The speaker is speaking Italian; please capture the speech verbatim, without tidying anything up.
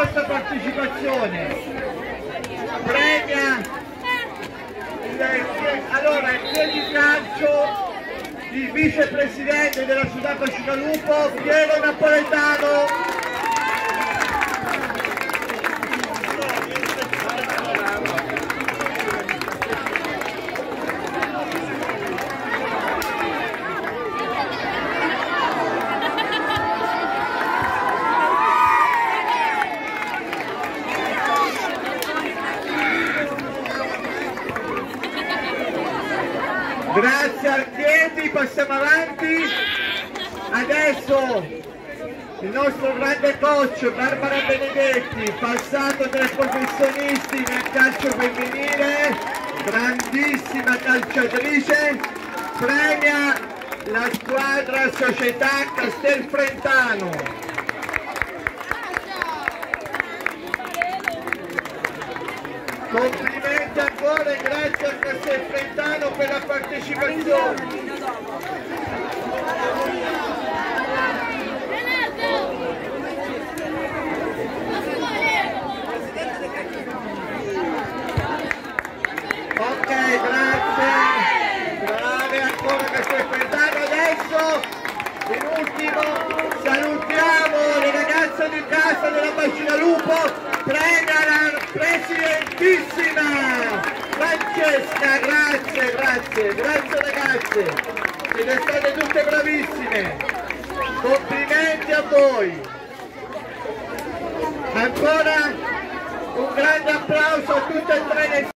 vostra partecipazione. Premia il, allora il di calcio il vicepresidente della società Pascicalupo Piero Napoletano. Grazie Archieti, passiamo avanti. Adesso il nostro grande coach Barbara Benedetti, passato tra i professionisti nel calcio femminile, grandissima calciatrice, premia la squadra Società Castelfrentano. Complimenti ancora e grazie a Castelfrentano per la partecipazione. Ok, grazie. Brave ancora Castelfrentano. Adesso, in ultimo, salutiamo le ragazze di casa della Pascicalupo. Premia la presidentissima Francesca, grazie, grazie, grazie ragazze, siete state tutte bravissime, complimenti a voi. Ancora un grande applauso a tutte e tre le